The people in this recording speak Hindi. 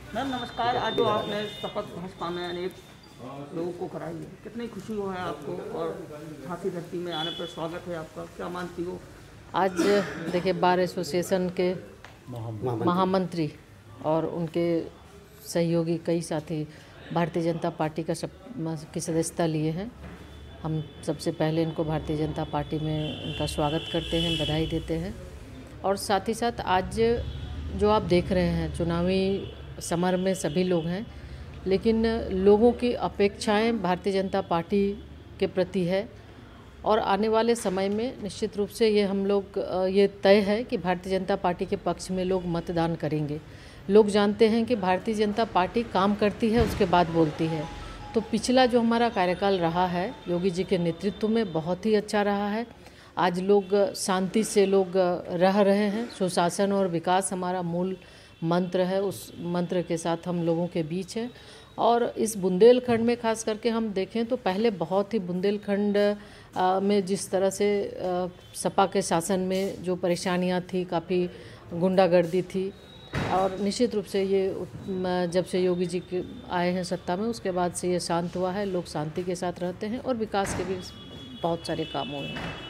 मैम नमस्कार। आज जो आपने शपथ भाजपा में अनेक लोगों को कराई है, कितनी खुशी हो है आपको और झांसी धरती में आने पर स्वागत है आपका, क्या मानती हो? आज देखिए बार एसोसिएशन के महामंत्री और उनके सहयोगी कई साथी भारतीय जनता पार्टी की सदस्यता लिए हैं। हम सबसे पहले इनको भारतीय जनता पार्टी में उनका स्वागत करते हैं, बधाई देते हैं। और साथ ही साथ आज जो आप देख रहे हैं, चुनावी समर में सभी लोग हैं, लेकिन लोगों की अपेक्षाएं भारतीय जनता पार्टी के प्रति है और आने वाले समय में निश्चित रूप से ये हम लोग ये तय है कि भारतीय जनता पार्टी के पक्ष में लोग मतदान करेंगे। लोग जानते हैं कि भारतीय जनता पार्टी काम करती है, उसके बाद बोलती है। तो पिछला जो हमारा कार्यकाल रहा है योगी जी के नेतृत्व में, बहुत ही अच्छा रहा है। आज लोग शांति से लोग रह रहे हैं। सुशासन और विकास हमारा मूल मंत्र है, उस मंत्र के साथ हम लोगों के बीच है। और इस बुंदेलखंड में खास करके हम देखें तो पहले बहुत ही बुंदेलखंड में जिस तरह से सपा के शासन में जो परेशानियां थी, काफ़ी गुंडागर्दी थी, और निश्चित रूप से ये जब से योगी जी के आए हैं सत्ता में, उसके बाद से ये शांत हुआ है। लोग शांति के साथ रहते हैं और विकास के भी बहुत सारे काम हुए हैं।